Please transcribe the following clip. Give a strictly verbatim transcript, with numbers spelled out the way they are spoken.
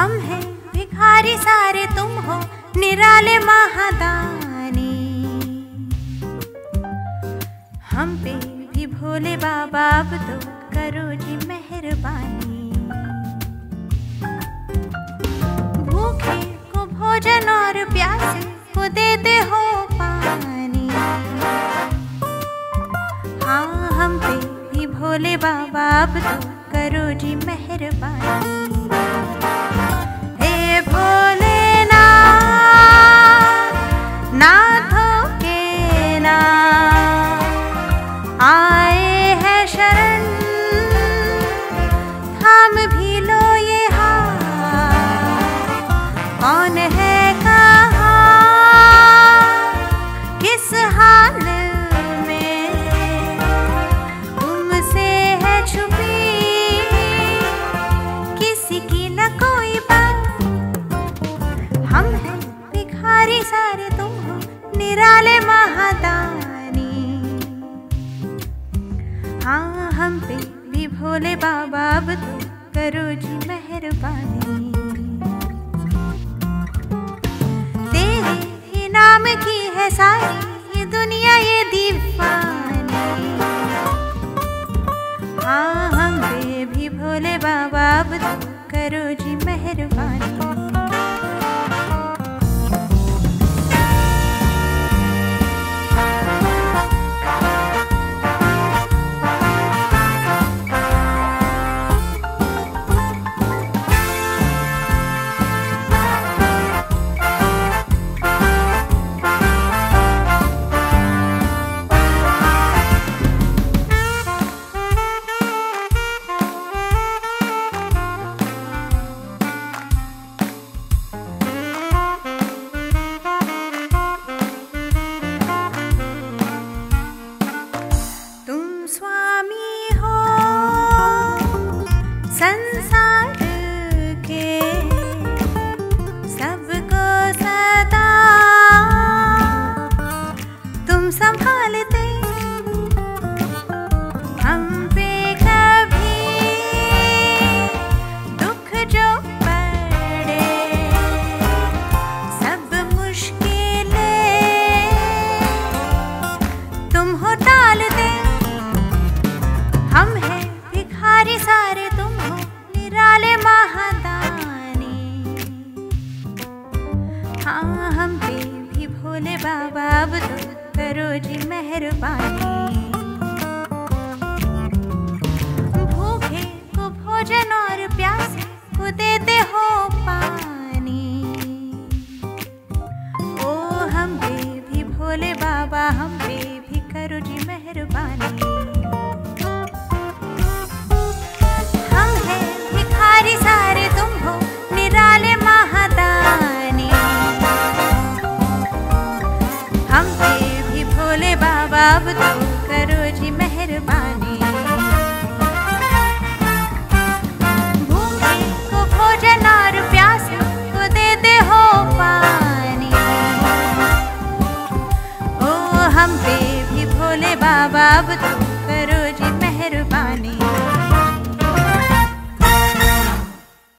हम हैं भिखारी सारे, तुम हो निराले महादानी। हम पे भी भोले बाबा अब तो करो जी मेहरबानी। भूखे को भोजन और प्यासे को देते हो पानी। हाँ हम पे भी भोले बाबा अब तो करो जी मेहरबानी। हे भोलेनाथ नाथों के नाथ आए हैं शरण, थाम भी लो ये हाथ। कौन है कहाँ किस हाल में, तुमसे है छुपी किसी की न कोई बात। हम हैं भिखारी सारे, तुम हो निराले महादानी। हाँ हम पे भी भोले बाबा अब तो करो जी मेहरबानी। तेरे ही नाम की है सारी ये दुनिया ये दीवानी। हाँ हम पे भी भोले बाबा अब तो करो जी मेहरबानी। संसार के सबको सदा तुम संभालते। हम पे कभी दुख जो पड़े सब मुश्किलें तुम हो टालते। हम हैं भिखारी सारे, तुम हो निराले महादानी। हाँ हम पे भी भोले बाबा अब तो करो जी मेहरबानी। भूखे को भोजन और प्यासे को देते हो पानी। ओ हम पे भी भोले बाबा, हम पे भी करो जी मेहरबानी। सारे तुम हो निराले महादानी। हम पे भी भोले बाबा अब तो करो जी मेहरबानी। भूखे को भोजन और प्यासे को देते हो पानी। ओ हम पे भी भोले बाबा अब तो